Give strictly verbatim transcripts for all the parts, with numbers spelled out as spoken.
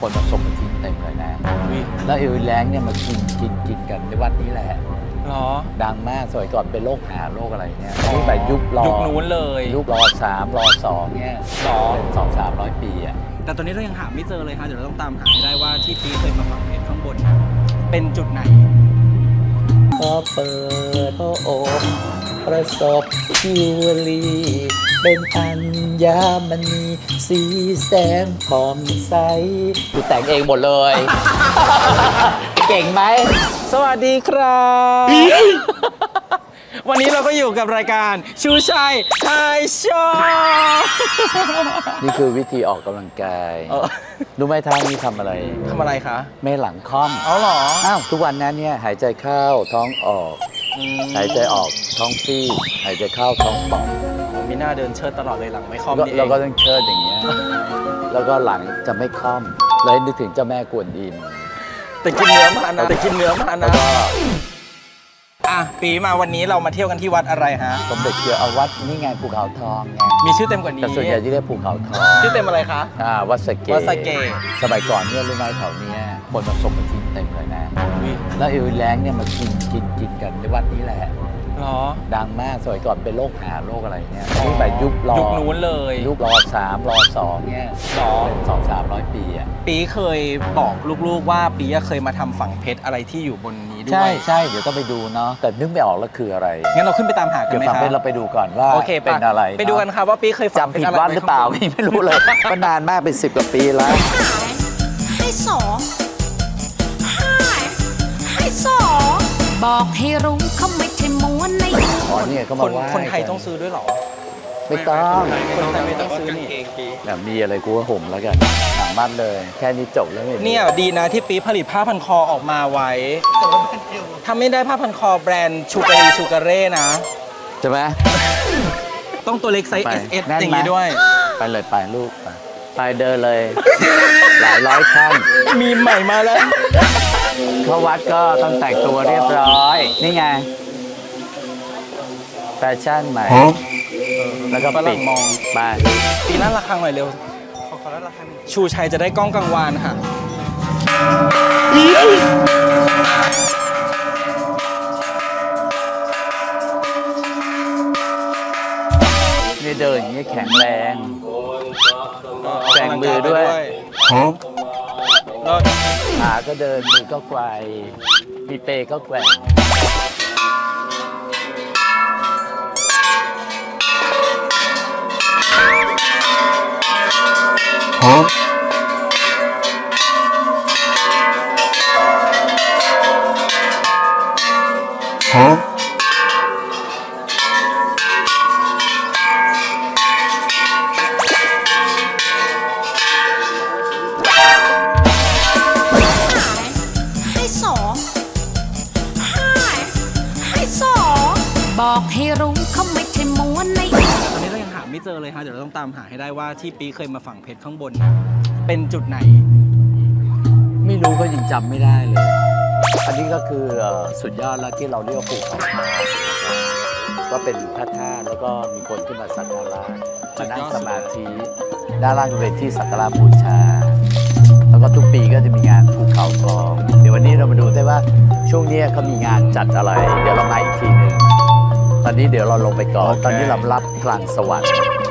คนมาส่งมาทิ้งเต็มเลยนะแล้วเอวิแรงเนี่ยมากินกินกินกันในวัดนี้แหละหรอดังมากสมัยก่อนเป็นโรคหาโรคอะไรเนี่ยนี่แบบยุครอยุคนู้นเลยยุครอสามรอสองเนี่ยเป็นสองสามร้อยปีอ่ะแต่ตอนนี้เรายังหาไม่เจอเลยฮะเดี๋ยวเราต้องตามหาให้ได้ว่าที่ปีเคยมาฝังเพชรข้างบนเป็นจุดไหนพอเปิดโอ้โอประสบคิวรีเป็นอัญมณีสีแสงผอมใสกูแต่งเองหมดเลย เก่งไหมสวัสดีครับวันนี้เราก็อยู่กับรายการชูชัยไฮโชว์นี่คือวิธีออกกำลังกายรู้ไหมท่านี้ทำอะไรทำอะไรคะไม่หลังค่อมอ๋อเหรออ้าวทุกวันนั้นเนี่ยหายใจเข้าท้องออกหายใจออกท้องฟีบหายใจเข้าท้องป่องมีหน้าเดินเชิดตลอดเลยหลังไม่ค่อมนี่เองเราก็ต้องเชิดอย่างเงี้ยแล้วก็หลังจะไม่ค่อมเลยนึกถึงเจ้าแม่กวนอิมแต่กินเนื้อมานะแต่กินเนื้อมานะอ่ะปีมาวันนี้เรามาเที่ยวกันที่วัดอะไรฮะสมเด็จเกียวเอาวัดนี่ไงภูเขาทองไงมีชื่อเต็มกว่านี้แต่ส่วนใหญ่ที่เรียกภูเขาทองชื่อเต็มอะไรคะอ่าวัดสะเกวัดสะเกสมัยก่อนเนี่ยรู้ไหมแถวนี้คนมาส่งมาทิ้งเต็มเลยนะแล้วเอวิแรงเนี่ยมากินกินกินกันในวัดนี้แหละหรอดังมากสมัยก่อนเป็นโรคหาโรคอะไรเนี่ยนี่แบบยุครอยุคนู้นเลยยุครอสามรอสองเนี่ยเป็นสองสามร้อยปีอ่ะปีเคยบอกลูกๆว่าปีเคยมาทำฝังเพชรอะไรที่อยู่บนนี้ด้วยใช่ใช่เดี๋ยวต้องไปดูเนาะแต่นึกไม่ออกแล้วคืออะไรงั้นเราขึ้นไปตามหากันไหมครับเราไปดูก่อนว่าเป็นอะไรไปดูกันครับว่าปีเคยจำผิดวัดหรือเปล่าไม่รู้เลยก็นานมากเป็นสิบกว่าปีแล้วให้สองให้สองบอกให้รู้เขาไม่ใช่ม้วนในอ๋อเนี่ยเขามาว่าคนไทยต้องซื้อด้วยหรอไม่ต้องคนไทยไม่ต้องซื้อนี่แบบมีอะไรกูก็ห่มแล้วกันหนังบ้านเลยแค่นี้จบแล้วเนี่ยดีนะที่ปีผลิตผ้าพันคอออกมาไว้ทำไม่ได้ผ้าพันคอแบรนด์ชูการีชูการเร่นะใช่ไหมต้องตัวเล็กไซส์ เอส เอส อย่างนี้ด้วยไปเลยไปลูกไปเดินเลยหลายร้อยขั้นมีใหม่มาแล้วเข้าวัดก็ต้องแต่งตัวเรียบร้อยนี่ไงแฟชั่นใหม่แล้วก็ปิดมองไปปีนั้นราคาหน่อยเร็วขอราคาชูชัยจะได้กล้องกังวานค่ะนี่เดินอย่างนี้แข็งแรงแบ่งมือด้วยขาก็เดินมือก็ไกวมีเปก็แกว่งฮะฮะบอกให้รู้เขาไม่ใช่ม้วนในตอนนี้เรายังหาไม่เจอเลยฮะเดี๋ยวเราต้องตามหาให้ได้ว่าที่ปีเคยมาฝังเพชรข้างบนเป็นจุดไหนไม่รู้ก็ยังจำไม่ได้เลยอันนี้ก็คือสุดยอดแล้วที่เราเรียกว่าภูเขาก็เป็นพระธาตุแล้วก็มีคนขึ้นมาสักการะมานั่งสมาธิด้านล่างเป็นที่สักการะบูชาแล้วก็ทุกปีก็จะมีงานภูเขาทองเดี๋ยววันนี้เรามาดูได้ว่าช่วงนี้เขามีงานจัดอะไรเดี๋ยวเรามาอีกทีหนึ่งตอนนี้เดี๋ยวเราลงไปก่อน okay. ตอนนี้เรารับกลางสวรรค์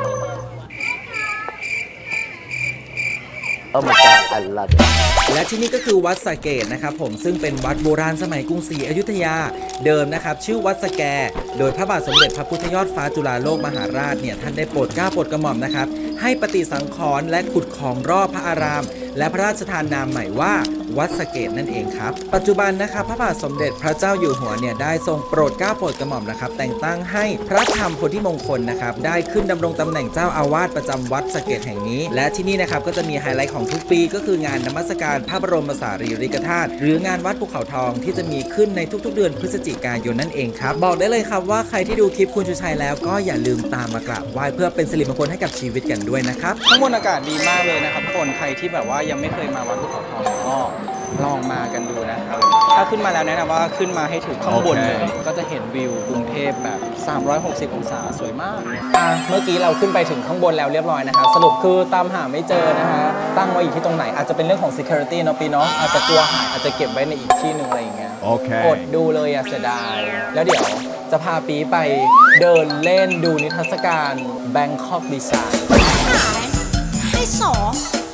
เออมาจากอัลลาและที่นี่ก็คือวัดสะเกษนะครับผมซึ่งเป็นวัดโบราณสมัยกรุงศรีอยุธยาเดิมนะครับชื่อวัดสะแกโดยพระบาทสมเด็จพระพุทธยอดฟ้าจุฬาโลกมหาราชเนี่ยท่านได้โปรดเกล้าโปรดกระหม่อมนะครับให้ปฏิสังขรณ์และขุดของรอบพระอารามและพระราชทานนามใหม่ว่าวัดสะเกษนั่นเองครับปัจจุบันนะครับพระบาทสมเด็จพระเจ้าอยู่หัวเนี่ยได้ทรงโปรดเกล้าโปรดกระหม่อมนะครับแต่งตั้งให้พระธรรมโพธิมงคลนะครับได้ขึ้นดำรงตำแหน่งเจ้าอาวาสประจำวัดสะเกษแห่งนี้และที่นี่นะครับก็จะมีไฮไลท์ของทุกปีก็คืองานนมัสการพระบรมสารีริกธาตุหรืองานวัดภูเขาทองที่จะมีขึ้นในทุกๆเดือนพฤศจิกายนนั่นเองครับบอกได้เลยครับว่าใครที่ดูคลิปคุณชูชัยแล้วก็อย่าลืมตามมากราบไหว้เพื่อเป็นสิริมงคลให้กับชีวิตกันด้วยนะครับข้างบนอากาศดีมากเลยนะครับทุกคนใครที่แบบว่ายังไม่เคยมาวัดภูเขาทองก็ลองมากันดูนะครับถ้าขึ้นมาแล้วแนะนำว่าขึ้นมาให้ถึงข้างบนเลยก็จะเห็นวิวกรุงเทพแบบสามร้อยหกสิบองศาสวยมากอ่ะเมื่อกี้เราขึ้นไปถึงข้างบนแล้วเรียบร้อยนะครับสรุปคือตามหาไม่เจอนะฮะตั้งไว้อยู่ที่ตรงไหนอาจจะเป็นเรื่องของ security เนาะปีเนาะอาจจะกลัวหายอาจจะเก็บไว้ในอีกที่หนึ่งอะไรอย่างเงี้ยโอเคอดดูเลยอะเสียดายแล้วเดี๋ยวจะพาปีไปเดินเล่นดูนิทรรศการ Bangkok Design ให้สอง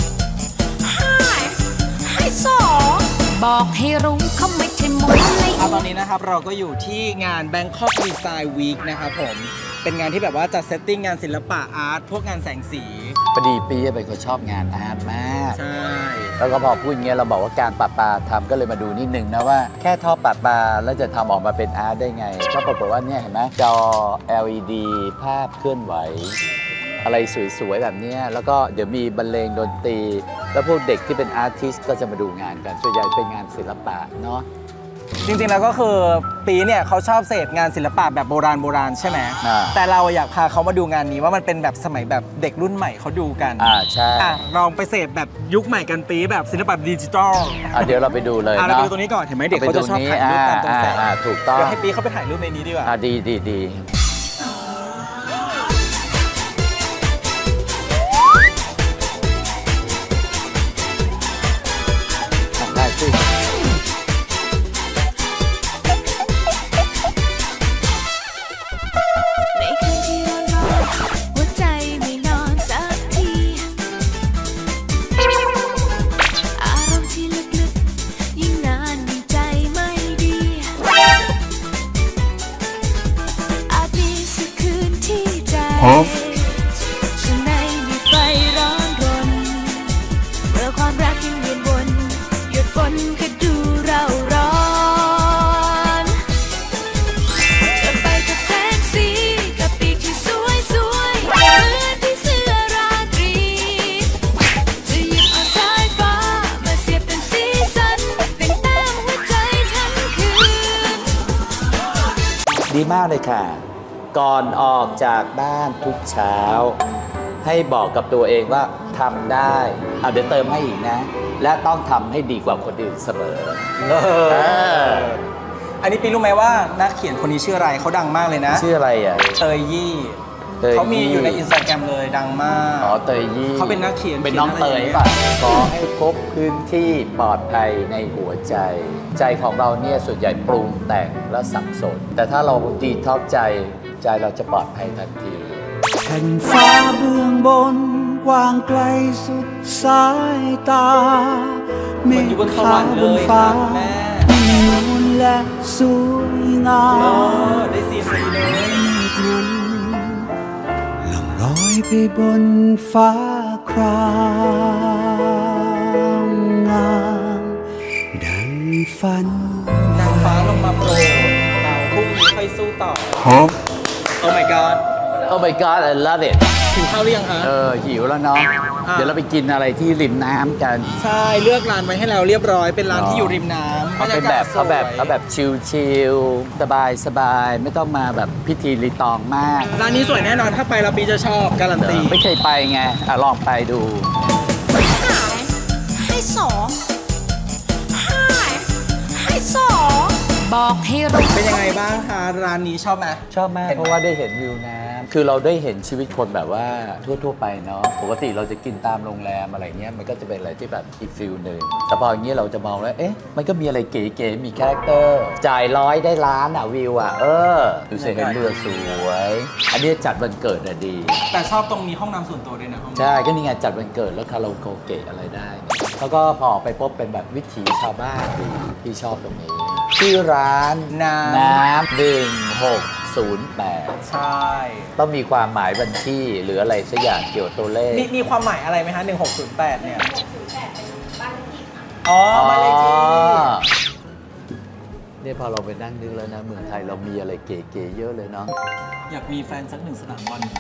ให้สองบอกให้รู้เขาไม่ใช่ม้วนในตอนนี้นะครับเราก็อยู่ที่งาน Bangkok Design Week นะครับผมเป็นงานที่แบบว่าจัดเซตติ้งงานศิลปะอาร์ตพวกงานแสงสีพอดีปีเป็นคนชอบงานอาร์ตมากใช่แล้วก็พอพูดอย่างเงี้ยเราบอกว่าการปะปาทำก็เลยมาดูนิดนึงนะว่าแค่ท่อปะปาแล้วจะทำออกมาเป็นอาร์ตได้ไงก็ปรากฏว่าเนี่ยเห็นไหมจอ แอล อี ดี ภาพเคลื่อนไหวอะไรสวยๆแบบนี้แล้วก็เดี๋ยวมีบรรเลงดนตรีแล้วพวกเด็กที่เป็นอาร์ติสต์ก็จะมาดูงานกันส่วนใหญ่เป็นงานศิลปะเนาะจริงๆแล้วก็คือปีเนี่ยเขาชอบเสพงานศิลปะแบบโบราณโบราณใช่ไหมแต่เราอยากพาเขามาดูงานนี้ว่ามันเป็นแบบสมัยแบบเด็กรุ่นใหม่เขาดูกันอ่าใช่อ่ะลองไปเสพแบบยุคใหม่กันปีแบบศิลปะดิจิทัลอ่ะเดี๋ยวเราไปดูเลยอ่ะเราไปดูตรงนี้ก่อนเห็นไหมเด็กเขาจะชอบถ่ายรูปกันตรงแสงถูกต้องเดี๋ยวให้ปีเขาไปถ่ายรูปในนี้ดีกว่าอ่ะดีดีดีข้างในมีไฟร้อนรนเมื่อความรักยังเวียนวนหยดฝนก็ดูเราร้อนจะไปกับแสงสีกับปีกที่สวยสวยเหมือนพี่เสื้อราตรีจะหยิบเอาสายฟ้ามาเสียบเป็นสีสันเป็นแต้มหัวใจทั้งคืนดีมากเลยค่ะก่อนออกจากบ้านทุกเช้าให้บอกกับตัวเองว่าทำได้เอาเดี๋ยวเติมให้อีกนะและต้องทำให้ดีกว่าคนอื่นเสมอเอออันนี้ปีรู้ไหมว่านักเขียนคนนี้ชื่ออะไรเขาดังมากเลยนะชื่ออะไรอ่ะเตยยี่เขามีอยู่ในอินสตาแกรมเลยดังมากอ๋อเตยยี่เขาเป็นนักเขียนเป็นน้องเตยป่ะขอให้พบพื้นที่ปลอดภัยในหัวใจใจของเราเนี่ยส่วนใหญ่ปรุงแต่งและสับสนแต่ถ้าเราดีท็อกใจใจเราจะปลอดภัยทันทีแผ่นฟ้าเบื้องบนกว้างไกลสุดสายตาเมฆขาวบนฟ้านูนและสวยงามได้สีสีเลยล่องลอยไปบนฟ้าครามงามดังฝันนางฟ้าลงมาโปรดเราพรุ่งนี้ค่อยสู้ต่อOh my god Oh my god I love it หิวข้าวหรือยังฮะเออหิวแล้วเนาะเดี๋ยวเราไปกินอะไรที่ริมน้ำกันใช่เลือกร้านไว้ให้เราเรียบร้อยเป็นร้านที่อยู่ริมน้ำเขาเป็นแบบเขาแบบเขาแบบชิลๆสบายสบายไม่ต้องมาแบบพิธีรีตองมากร้านนี้สวยแน่นอนถ้าไปเราปีจะชอบการันตีไม่เคยไปไงอ่ะลองไปดูให้สองให้สองบอกให้รู้เป็นยังไงบ้างคะร้านนี้ชอบไหมชอบมากเพราะว่าได้เห็นวิวน้ำคือเราได้เห็นชีวิตคนแบบว่าทั่วๆไปเนาะปกติเราจะกินตามโรงแรมอะไรเงี้ยมันก็จะเป็นอะไรที่แบบอีกฟิลหนึ่งแต่พออย่างนี้เราจะมองแล้วเอ๊ะมันก็มีอะไรเก๋ๆมีคาแรคเตอร์จ่ายร้อยได้ล้านอ่ะวิวอ่ะเออดูเสห็นเรือสวยอันนี้จัดวันเกิดอ่ะดีแต่ชอบตรงมีห้องน้ำส่วนตัวด้วยนะใช่ก็นี่ไงจัดวันเกิดแล้วคาราโอเกะอะไรได้แล้วก็พอออกไปพบเป็นแบบวิถีชาวบ้านดีที่ชอบตรงนี้ชื่อร้านน้ำน้ำหนึ่งหกศูนย์แปดใช่ต้องมีความหมายวันที่หรืออะไรสักอย่างเกี่ยวกับตัวเลขมีมีความหมายอะไรไหมฮะหนึ่งหกศูนย์แปดเนี่ยอ๋อบ้านเลขที่เนี่ยพอเราไปนั่งนึกแล้วนะเมืองไทยเรามีอะไรเก๋ๆเยอะเลยเนาะอยากมีแฟนสักหนึ่งสนามบอล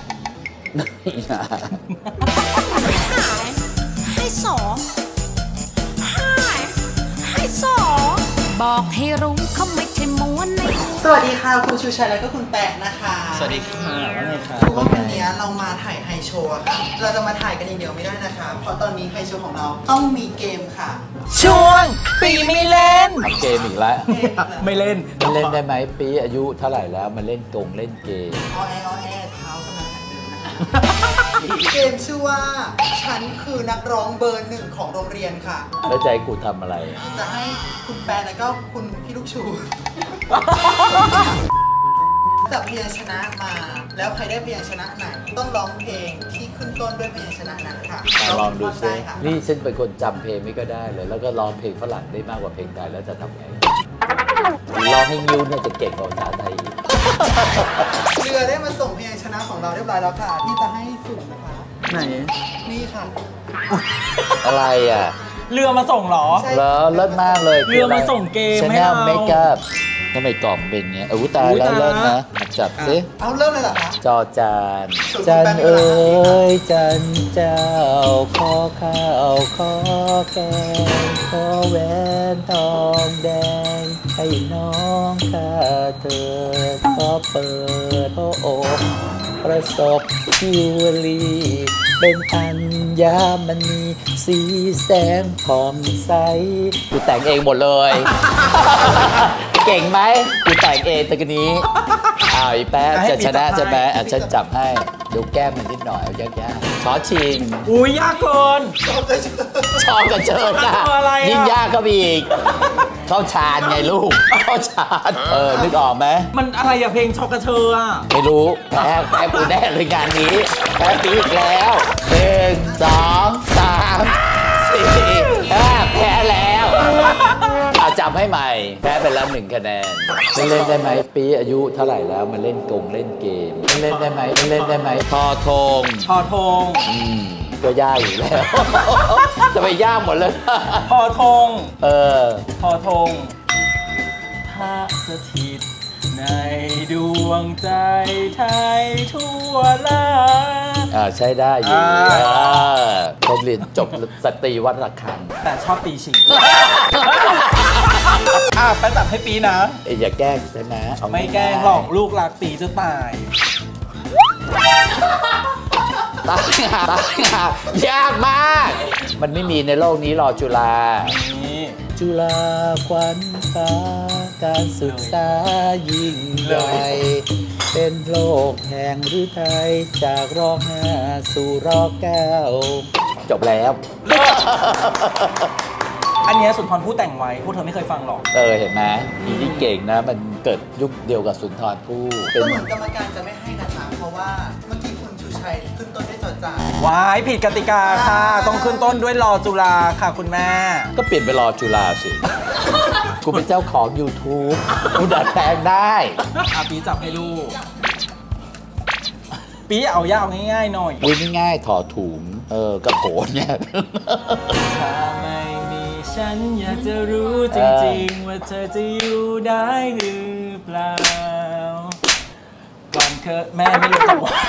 ให้สองให้สองบบอกให้รู้เขาไม่ใช่ม้วนในสวัสดีค่ะคุณชูชัยแล้วก็คุณแปะนะคะสวัสดีค่ะว่าไงคะคือว่าวันนี้เรามาถ่ายไฮโชว์ค่ะเราจะมาถ่ายกันอย่างเดียวไม่ได้นะคะเพราะตอนนี้ไฮโชว์ของเราต้องมีเกมค่ะช่วงปีไม่เล่นเกมอีกแล้วเกมไม่เล่นมันเล่นได้ไหมปีอายุเท่าไหร่แล้วมันเล่นกงเล่นเกมออแอออแอเท้ากำลังหันเดินนะคะเกมชื่อว่าฉันคือนักร้องเบอร์หนึ่งของโรงเรียนค่ะแล้วใจกูทำอะไรจะให้คุณแปะแล้วก็คุณพี่ลูกชูจับพยัญชนะมา แล้วใครได้พยัญชนะไหนต้องร้องเพลงที่ขึ้นต้นด้วยพยัญชนะนั้นค่ะลองดูซิได้ค่ะนี่ฉันเป็นคนจำเพลงไม่ก็ได้เลย แล้วก็ร้องเพลงฝรั่งได้มากกว่าเพลงไทยแล้วจะทำไงร้องให้นิ้วเนี่ยจะเก่งกว่าภาษาไทยอีกเรือได้มาส่งพยัญชนะของเราเรียบร้อยแล้วค่ะที่จะให้สุ่มนะคะไหนนี่ค่ะอะไรอ่ะเรือมาส่งเหรอใช่แล้วเลิศมากเลยเรือมาส่งเกมให้เราเมคอัพทำไมกล่องเป็นเงี้ยอู้ตายอุ๊ยแล้วตายเลิศละนะมาจับสิเอาเริ่มเลยเหรอคะจอจานสูตรจันแป้งเอ้ยจันเจ้าขอข้าวขอแกงขอแหวนทองแดงให้น้องข้าเถิดขอเปิดพระอกประสบคิวลีเป็นอัญมณีสีแสงผ่องใสกูแต่งเองหมดเลย เก่งไหมกูแต่งเองตะกี้นี้อ้าวอีแป๊ะจะชนะใช่ไหมอ่ะฉันจับให้ดูแก้มมันนิดหน่อยเอายากๆช้อชิงอุ้ยยากเกินชอบกันเชิญจ้ะตัวอะไรอ่ะยิ่งยากก็มีอีกเข้าฌานไงลูกเข้าฌานเออนึกออกไหมมันอะไรอะเพลงชอกกระเชออะไม่รู้แพ้แพ้กูแน่เลยงานนี้แพ้ปีอีกแล้วหนึ่งสองสามสี่ห้าแพ้แล้วเอาจำให้ใหม่แพ้ไปแล้วหนึ่งคะแนนมันเล่นได้ไหมปีอายุเท่าไหร่แล้วมันเล่นกงเล่นเกมมันเล่นได้ไหมมันเล่นได้ไหมพอทงพอทงอืมก็ยากอยู่แล้ว จะไปยากหมดเลยพอทงเออพอทงถ้าสถิตในดวงใจไทยทั่วลาอ่าใช้ได้อยู่อ่าอ่าผมเรียนจบสตรีวัดระฆังแต่ชอบตีชิง อ่ะไปจับให้ปีนะเอ้ยอย่าแกล้งใช่ไหมเอาไม่แกล้งหรอกลูกรักปีจะตายตายหาตายหายากมาก มันไม่มีในโลกนี้หรอกจุฬานี่จุฬาควันฟ้าการศึกษายิ่งใหญ่เป็นโลกแห่งฤทัยจากรอห้าสู่รอเก้าจบแล้วอันเนี้ยสุนทรภู่แต่งไว้พวกเธอไม่เคยฟังหรอกเออเห็นไหมอีนี่เก่งนะ มันเกิดยุคเดียวกับสุนทรภู่เป็ก็นเหมือนกรรมการจะไม่ให้นะคะเพราะว่าเมื่อกี้คุณชูชัยขึ้นต้นด้วยจอจานวายผิดกติกาค่ะ ต้องขึ้นต้นด้วยรอจุฬาค่ะคุณแม่ก็เปลี่ยนไปรอจุฬาสิ กูเป็นเจ้าของ YouTube กูดัดแปลงได้อาปีจับให้ลูก ปีเอายากเอาง่ายๆหน่อยอุ้ยง่ายๆถอดถุง เออกระโผนเนี่ยถ้าไม่มีฉันอยากจะรู้จริงๆ ว่าเธอจะอยู่ได้หรือเปล่า ก่อนเคยแม่ไม่รู้จังหวะ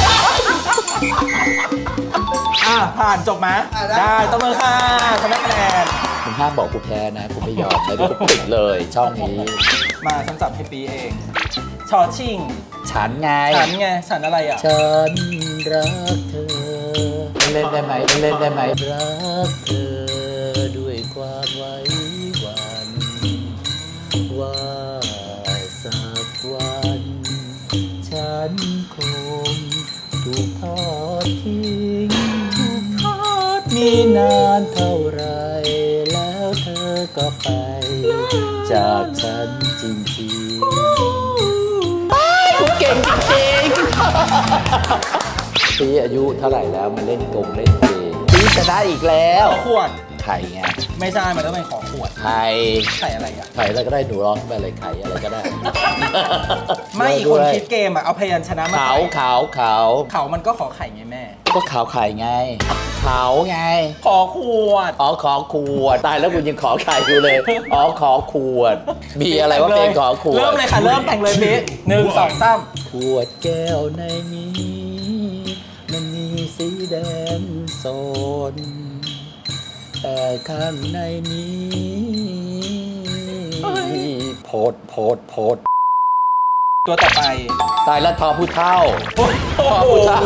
อ่ะ ผ่านจบไหมได้ต้องมือค่ะทำได้คะแนนคุณห้ามบอกกูแพ้นะกูไม่ยอมแล้วกูปิดเลยช่องนี้มาฉันจับให้ปีเองชอชิงฉันไงฉันไง ฉันอะไรอ่ะฉันรักเธอเล่นได้ไหมเล่นได้ไหมรักเธอด้วยความไว้วันว่าสักวัน ฉันคงถูกทอดทิ้งถูกทอดมีนานเท่าไรแล้วเธอก็ไป จากฉันจริงๆกูเก่งจริงๆปีอายุเท่าไหร่แล้วมันเล่นกงเล่นเกมปีชนะอีกแล้วขอขวดไข่ไงไม่ใช่ มันต้องเป็นขอขวดไข่ไข่อะไรอ่ะไข่อะไรก็ได้หนูร้องขึ้นไปเลยไข่อะไรก็ได้ไม่อีกคนคิดเกมอ่ะ เอาพยัญชนะมาเขาใส่เขาเขาเขามันก็ขอไข่ไงแม่ก็ขาวไข่ไงเขาไงขอขวดอ๋อขอขวดตายแล้วคุณยังขอไข่อยู่เลยอ๋อขอขวด มีอะไรว่าเป็นขอขวดเริ่มเลยค่ะ เริ่มแต่งเลยพี่หนึ่งสองสามขวดแก้วในนี้มันมีสีแดงสนแต่ข้างในนี้โพดโพดโพดตัวต่อไปตายแล้วทอผู้เท่าทอผู้เท่า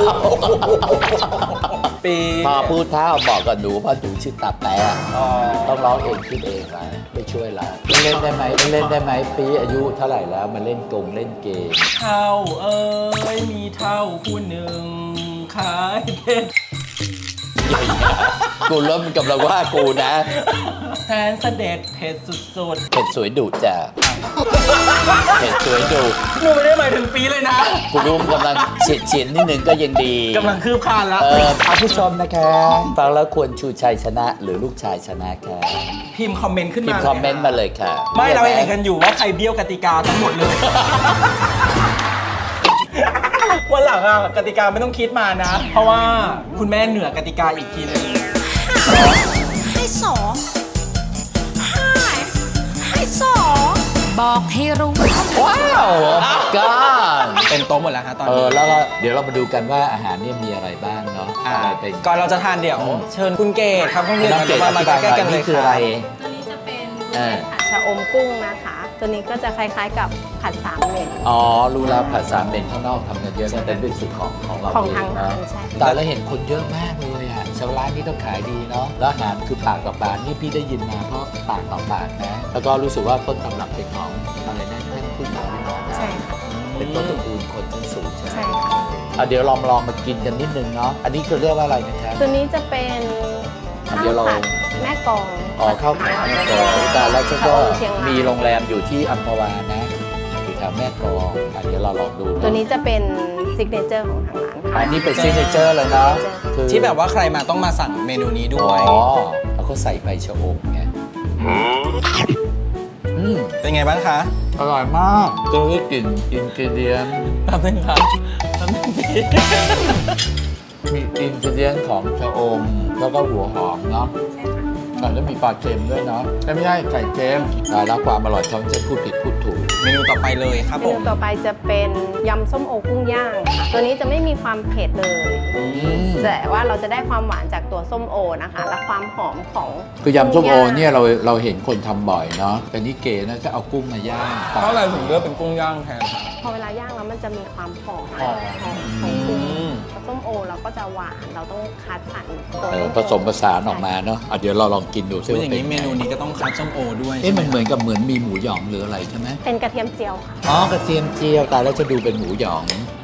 ปีทอผู้เท่าบอกกับหนูเพราะหนูชื่อตาแปะอ๋อต้องร้องเองขึ้นเองนะไม่ช่วยละเล่นได้ไหมเล่นได้ไหมปีอายุเท่าไหร่แล้วมาเล่นกงเล่นเกมเท่าเอ้ยมีเท่าผู้หนึ่งขายเพชรกูเริ่มกำลังว่ากูนะแทนเสด็จเผ็ดสุดเผ็ดสวยดุจ้ะเผ็ดสวยดุๆหนูไม่ได้หมายถึงปีเลยนะกูรู้มันกำลังเฉียดเฉียดนิดนึงก็ยังดีกำลังคืบคลานแล้วเออท่านผู้ชมนะคะฟังแล้วควรชูชัยชนะหรือลูกชายชนะค่ะพิมพ์คอมเมนต์ขึ้นพิมามพ์คอมเมนต์มาเลยค่ะไม่เราเห็นกันอยู่ว่าใครเบี้ยวกติกาทั้งหมดเลย วันหลังอะกติกาไม่ต้องคิดมานะ เพราะว่าคุณแม่เหนือกติกาอีกทีนึงให้สองให้ให้สองบอกให้รู้ว้าวก้าเป็นโต๊ะหมดแล้วฮะตอนเอนี้อแล้วก็เดี๋ยวเรามาดูกันว่าอาหารเนี่ยมีอะไรบ้างเนาะอ่าอะไรเป็นก่อนเราจะทานเดี๋ยวอืมเชิญคุณเกศครับคุณเกศน้องเกดมาอมาธิบายหใกล้น่อยๆกันเลยนี่คืออะไรตัวนี้จะเป็นเออผัดชะอมกุ้งนะคะ ตัวนี้ก็จะคล้ายๆกับผัดสามเหม็นอ๋อรู้แล้วผัดสามเป็นข้างนอกทำกันเยอะแต่เป็นสูตรของของเราของทางเนะร้านใช่แต่แล้วเห็นคนเยอะมากเลยอ่ะชาวร้านนี้ต้องขายดีเนาะแล้วอาหารคือปากต่อปากนี่พี่ได้ยินมาเพราะปากต่อปากนะ แล้วก็รู้สึกว่าต้นตำรับเป็นของอะไรนะท่านผู้หญิงที่บอกนะใช่ค่ะเป็นต้นตระกูลคนชั้นสูงใช่ไหมใช่ค่ะอ่ะเดี๋ยวลองลองมากินกันนิดนึงเนาะอันนี้คือเรียกว่าอะไรนะครับตัวนี้จะเป็นอ่ะข้าเดี๋ยววเราผัดแม่กลองอ๋อข้าวผัดแม่กลองแต่แล้วฉันก็ชะอมเชียงรายมีโรงแรมอยู่ที่อัมพวานะอยู่แถวแม่กลองอ่ะเดี๋ยวเราลองดูเอะตัวนี้จะเป็นซิกเนเจอร์ของทางร้านอัค่ะนนี้เป็นซิกเนเจอร์เลยเนาะคือที่แบบว่าใครมาต้องมาสั่งเมนูนี้ด้อ๋วอย แล้วก็ใส่ใบชะอมไงอืมเป็นไงบ้างคะอร่อยมากก็คือกลิ่นอินกิเดียนแป๊บนึงครับแป๊บนึงพี่มีอินกิเดียนของชะอม แล้วก็หัวหอมเนาะอ่ะแล้วมีปลาเค็มด้วยเนาะไม่ใช่ไข่เค็มตายแล้วความอร่อยเขาจะพูดผิดพูดถูกเมนูต่อไปเลยครับเมผนูมต่อไปจะเป็นยำส้มโอกุ้งย่างค่ะตัวนี้จะไม่มีความเผ็ดเลยอืมแต่ว่าเราจะได้ความหวานจากตัวส้มโอนะคะ และความหอมของคือยำส้มโอกุ้งย่างเนี่ยเราเราเห็นคนทำบ่อยเนาะแต่นี่เก๋นะจะเอากุ้งมาย่างเพราะอะไรถึงเลือกเป็นกุ้งย่างแทนครับพอเวลาย่างแล้วมันจะมีความหอมหอมหอมของกุ้งอืมแล้วส้มโอเราก็จะหวานเราต้องคัดสรรตัวเออส้โอผสมผสานออกมาเนาะอ่ะเดี๋ยวเราลองกินดูซิพูดว่าอย่างเป็นนี้เมนูนี้ก็ต้องคัดส้มโอด้วยเอ๊ะมันเหมือนกับเหมือนมีหมูหยองหรืออะไรใช่ไหมเป็นกระเทียมเจียวค่ะอ๋อกระเทียมเจียวแต่แล้วจะดูเป็นหมูหยอง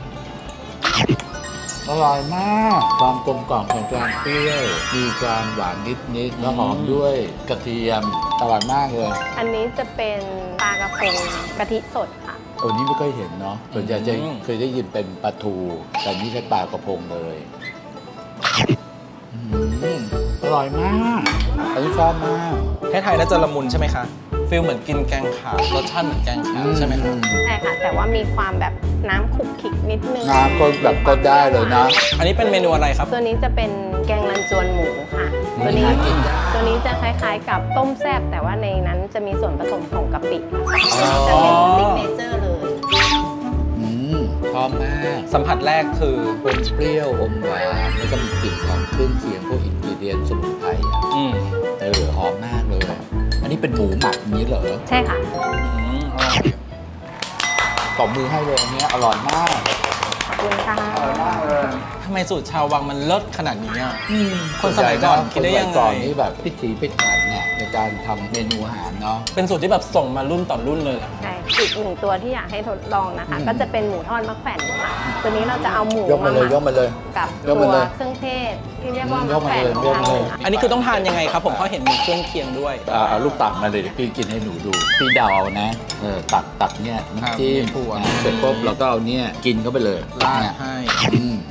อร่อยมาก ความกลมกล่อมของความเปรี้ยว มีความหวานนิดๆแล้วหอมด้วยกระเทียมอร่อยมากเลยอันนี้จะเป็นปลากระพงกะทิสดค่ะเออนี่ไม่เคยเห็นเนาะส่วนใหญ่จะเคยได้ยินเป็นปลาทู แต่นี่ใช้ปลากระพงเลยอืมอร่อยมากอันนี้ชอบมากให้ไทยแล้วจะละมุนใช่ไหมคะฟีลเหมือนกินแกงขาวรสชาติเหมือนแกงขาวใช่ไหมครับใช่ค่ะ แต่ว่ามีความแบบน้ำขลุกขลิกนิดนึงน้ำก็แบบก็ได้เลยนะอันนี้เป็นเมนูอะไรครับตัวนี้จะเป็นแกงรันจวนหมูค่ะ ตัวนี้น่ากินจังตัวนี้จะคล้ายๆกับต้มแซ่บแต่ว่าในนั้นจะมีส่วนผสมของกะปิค่ะตัวนี้จะเป็นซิกเนเจอร์เลยอืมชอบมากสัมผัสแรกคืออมเปรี้ยวอมหวานแล้วก็มีกลิ่นของเครื่องเคียงพวกอินกิเดียนสมุนไพรอ่ะอืมเออหอมมากเลย อันนี้เป็นหมูหมักอย่างนี้เหรอใช่ค่ะอืมอร่อยตบมือให้เลยอันเนี้ยอร่อยมากขอบคุณค่ะอร่อยมากเลยทำไมสูตรชาววังมันเลิศขนาดนี้อ่ะอืมคนสมัยก่อนคิดได้ยังไงนสมัก่อนนี่แบบพิถีพิถันเนี่ยในการทำเมนูอาหารเนาะเป็นสูตรที่แบบส่งมารุ่นต่อรุ่นเลยอะใช่อีกหนึ่งตัวที่อยากให้ทดลองนะคะอืมก็จะเป็นหมูทอดมะแขวนค่ะ ตัวนี้เราจะเอาหมูยกมาเลยยกมาเลยกับยกตัมาว เลยเครื่องเทศที่เรียกว่ามยมะกแขมาวนเลยของยกทางมาเลยเหนืออันนี้คือต้องทานยังไงครับผมเพราะเห็นมีเครื่องเคียงด้วยอ่าเอาลูกตักมาเลยเดี๋ยวพี่กินให้หนูดู พี่เดาเอานะเออตักตักเนี่ยครับน้ำจิ้มถั่วอ่ะเสร็จปุ๊บเราก็เอาเนี่ยกินเข้าไปเลยราดเนี่ยให้อืม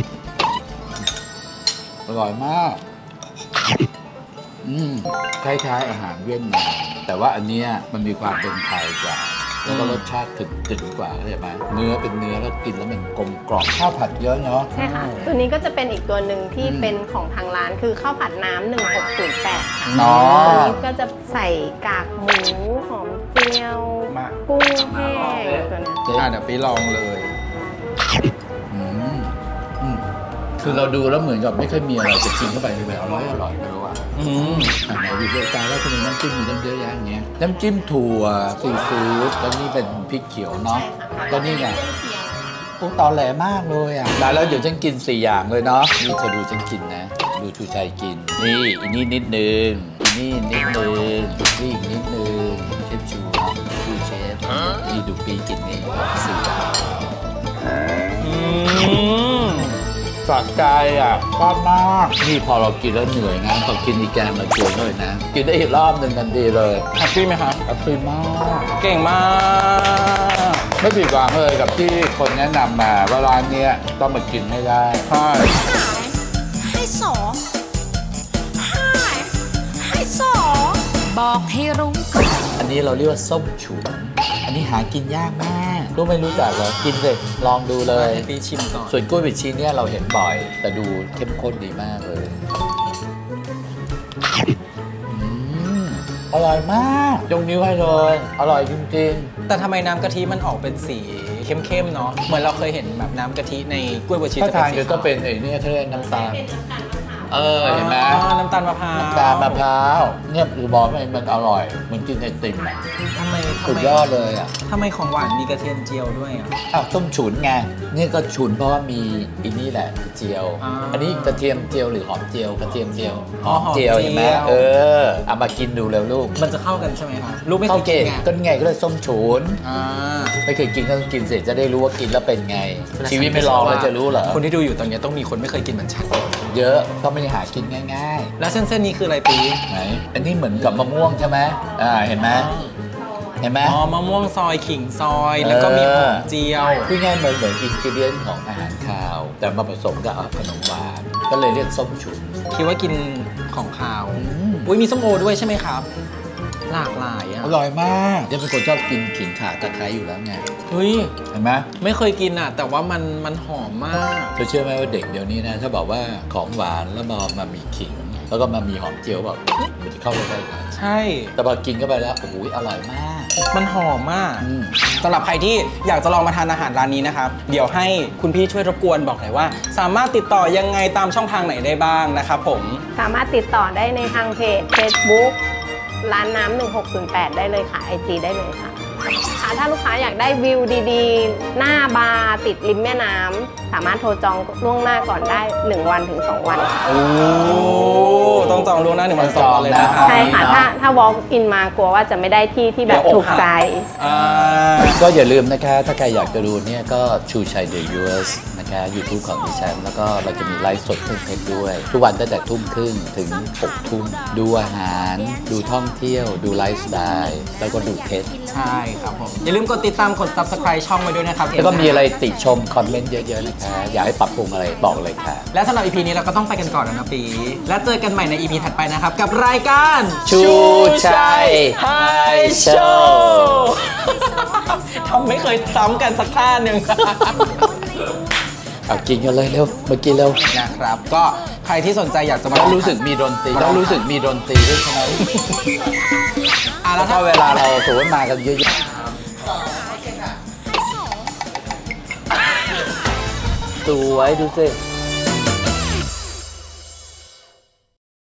อร่อยมาก อืมคล้ายๆอาหารเวียดนามแต่ว่าอันเนี้ยมันมีความเป็นไทยกว่า แล้วก็รสชาติถึงถึงกว่าเข้าใจไหมเนื้อเป็นเนื้อแล้วกินแล้วมันกลมกล่อมข้าวผัดเยอะเนาะใช่ค่ะ ตัวนี้ก็จะเป็นอีกตัวหนึ่งที่อืมเป็นของทางร้านคือข้าวผัดน้ำหนึ่งหกศูนย์แปดค่ะอ๋อตัวนี้ก็จะใส่กากหมูหอมเจียวมากุ้งแห้งตัวเนี้ยเจ๊อ่ะเดี๋ยวไปลองเลยอืมอืมคือเราดูแล้วเหมือนกับไม่ค่อยมีอะไรจะกินเข้าไปเลยอร่อยอร่อยไม่รู้อ่ะอืมอ่าไหนดูเรื่องการแล้วคุณมีน้ำจิ้มมีน้ำเยอะแยะอย่างเงี้ยน้ำจิ้มถั่วซีฟู้ดแล้วนี่เป็นพริกเขียวเนาะแล้วนี่ไงพวกตอแหลมากเลยอ่ะแล้วเดี๋ยวฉันกินสี่อย่างเลยเนาะนี่เธอดูฉันกินนะดูชูชัยกินนี่อีนี่นิดนึงอีนี่นิดนึงนี่อีกนิดนึงเชฟชูเนาะชูเชฟนี่ดูปีกินนี่สี่อย่างอืมสะใจอ่ะชอบมากนี่พอเรากินแล้วเหนื่อยนะพอกินอีกแกงมาตัวด้วยนะกินได้อีกรอบหนึ่งกันดีเลยแฮปปี้ไหมครับอร่อยมากเก่งมากไม่ผิดหวังเลยกับที่คนแนะนำมาว่าร้านเนี้ยต้องมากินให้ได้ใช่ให้สองให้ให้สองบอกให้รู้ก่อนอันนี้เราเรียกว่าส้มฉุนอันนี้หากินยากมากรู้ไม่รู้จักเหรอกินเลยลองดูเลยให้ปีชิมก่อนส่วนกล้วยบิดชีสเนี่ยเราเห็นบ่อย แต่ดูเข้มข้นดีมากเลยอืมอร่อยมากยกนิ้วให้เลยอร่อยจริงๆแต่ทำไมน้ำกะทิมันออกเป็นสีเข้มๆเนาะเหมือนเราเคยเห็นแบบน้ำกะทิในกล้วยบวชชีถ้าจะเป็ทานนสีก็ขาวต้องเป็นไอ้นี่เขาเรียกน้ำตาลเออเห็นไหมอ๋อน้ำตาลมะพร้าวน้ำตาลมะพร้าวเนี่ยคือบอกว่ามันอร่อยเหมือนกินไอติมอ่ะทำไมทำสุดไมยอดเลยอ่ะทำไมของหวานมีกระเทียมเจียวด้วยอ่ะอ้าวส้มฉุนไงนี่ก็ฉุนเพราะว่ามีอีนี่แหละเจียวอ่าอันนี้กระเทียมเจียวหรือหอมเจียวกระเทียมเจียวอ๋อหอมเจียวเจียวเห็นไหมเออเอามากินดูเร็วลูกมันจะเข้ากันใช่ไหมคะลูกไม่เคเข้าย เกกินตไงก็ไงก็เลยส้มฉุนอ่าไม่เคยกินก็ต้องกินเสร็จจะได้รู้ว่ากินแล้วเป็นไง ชีวิตไม่ลองแล้วจะรู้เหรอคนที่ดูอยู่ตอนนี้ต้องมีคนไม่เคยกินเหมือนฉันเยอะก็ไม่ได้หากินง่ายแล้วเส้นเส้นๆนี้คืออะไรปีๆไหนอันนี้เหมือนกับมะม่วงใช่ไหมอ่าเห็นไหมเห็นไหมอ๋อมะม่วงซอยขิงซอย แล้วก็มีหอมเจียวพูดง่ายเหมือนเหมือนอินกิเดียนของอาหารคาว แต่มาผสมกับขนมหวานก็เลยเรียกส้มฉุนคิดว่ากินของคาวอืมอุ้ยมีส้มโอด้วยใช่ไหมครับ หลากหลายอ่ะอร่อยมากยังเป็นคนชอบกินขิงข่าตะไคร้อยู่แล้วไงเฮ้ยเห็นไหมไม่เคยกินอ่ะ แต่ว่ามันมันหอมมากเธอเชื่อไหมว่าเด็กเดี๋ยวนี้นะถ้าบอกว่าของหวานแล้วมามามีขิง แล้วก็มามีหอมเจียวแบบมันจะเข้าไปได้ไงใช่แต่พอกินเข้าไปแล้วโอ้โหอร่อยมากมันหอมมากอืมสำหรับใครที่อยากจะลองมาทานอาหารร้านนี้นะครับ เดี๋ยวให้คุณพี่ช่วยรบกวนบอกหน่อยว่า สามารถติดต่อยังไงตามช่องทางไหนได้บ้างนะครับผมสามารถติดต่อได้ในทางเพจ Facebook ร้านน้ำหนึ่งหกศูนย์แปดได้เลยค่ะ ไอ จี ได้เลยค่ะค่ะ ถ้าลูกค้าอยากได้วิวดีๆ หน้าบาร์ติดริมแม่น้ำสามารถโทรจองล่วงหน้าก่อนได้หนึ่งวันถึงสองวันค่ะโอ้ต้องจองล่วงหน้าหนึ่งวันสองวันเลยนะครับใช่ค่ะ ถ้าถ้า walk in มากลัวว่าจะไม่ได้ที่ที่แบบถูกใจอ่าก็อย่าลืมนะคะ ถ้าใครอยากจะดูเนี่ยก็ชูชัยเดอะยูเอสนะคะ YouTube ของดิฉันแล้วก็เราจะมีไลฟ์สดเพิ่มเพชรด้วย ทุกวันตั้งแต่ทุ่มครึ่งถึงหกทุ่มดูอาหาร ดูท่องเที่ยว ดูไลฟ์สไตล์แล้วก็ดูเพชรใช่ครับผม อย่าลืมกดติดตามกด Subscribe ช่องไว้ด้วยนะครับแล้วก็มีอะไรติชม คอมเมนต์เยอะ ๆ นะคะ อยากให้ปรับปรุงอะไรบอกเลยค่ะและสำหรับ อี พี นี้เราก็ต้องไปกันก่อนแล้วนะปี และเจอกันใหม่ใน อี พี ถัดไปนะครับ กับรายการชูชัยไฮโชว์ทำไม่เคยซ้ำกันสักท่าหนึ่งเอากินกันเลยเร็วมากินเร็วนะครับ ก็ใครที่สนใจอยากจะมาต้องรู้สึกมีดนตรีต้องรู้สึกมีดนตรีด้วยใช่ไหมอ่ะแล้แล้ว วก็ถ้าเวลาเราสมมติมากันเยอะๆสวยดูสิ